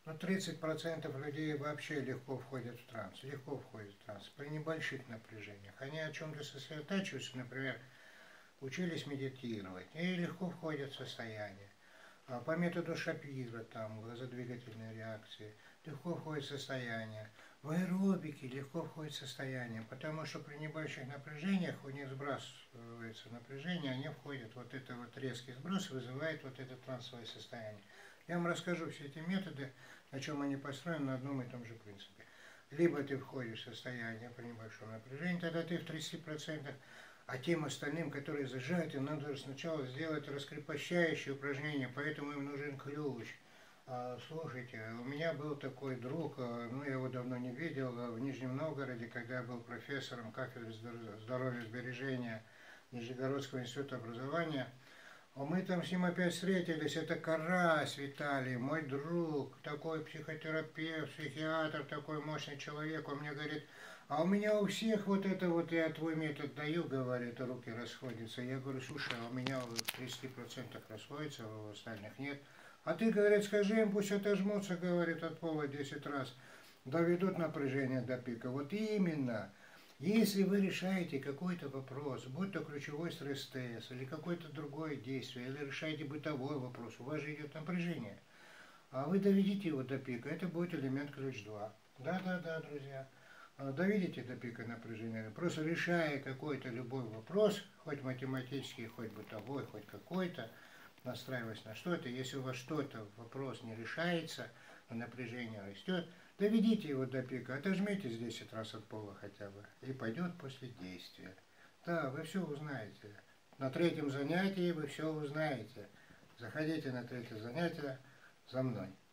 Но 30% людей вообще легко входят в транс, легко входят в транс при небольших напряжениях. Они о чем-то сосредотачиваются, например, учились медитировать и легко входят в состояние. По методу Шапира, там, глазодвигательной реакции, легко входит в состояние. В аэробике легко входит в состояние, потому что при небольших напряжениях у них сбрасывается напряжение, они входят, вот это вот резкий сброс вызывает вот это трансовое состояние. Я вам расскажу все эти методы, на чем они построены, на одном и том же принципе. Либо ты входишь в состояние при небольшом напряжении, тогда ты в 30%, а тем остальным, которые зажаты, им надо сначала сделать раскрепощающее упражнение, поэтому им нужен ключ. Слушайте, у меня был такой друг, ну я его давно не видел, в Нижнем Новгороде, когда я был профессором кафедры здоровья и сбережения Нижегородского института образования. Мы там с ним опять встретились, это Карась Виталий, мой друг, такой психотерапевт, психиатр, такой мощный человек. Он мне говорит, а у меня у всех вот это вот, я твой метод даю, говорит, руки расходятся. Я говорю, слушай, а у меня в 30% расходится, а у остальных нет. А ты, говорит, скажи им, пусть отожмутся, говорит, от пола 10 раз, доведут напряжение до пика. Вот именно. Если вы решаете какой-то вопрос, будь то ключевой стресс-тест или какое-то другое действие, или решаете бытовой вопрос, у вас же идет напряжение, а вы доведите его до пика, это будет элемент ключ 2. Да, друзья. Доведите до пика напряжения, просто решая какой-то любой вопрос, хоть математический, хоть бытовой, хоть какой-то, настраиваясь на что-то, если у вас что-то, вопрос не решается, а напряжение растет, доведите его до пика, отожмитесь 10 раз от пола хотя бы, и пойдет после действия. Да, вы все узнаете. На третьем занятии вы все узнаете. Заходите на третье занятие за мной.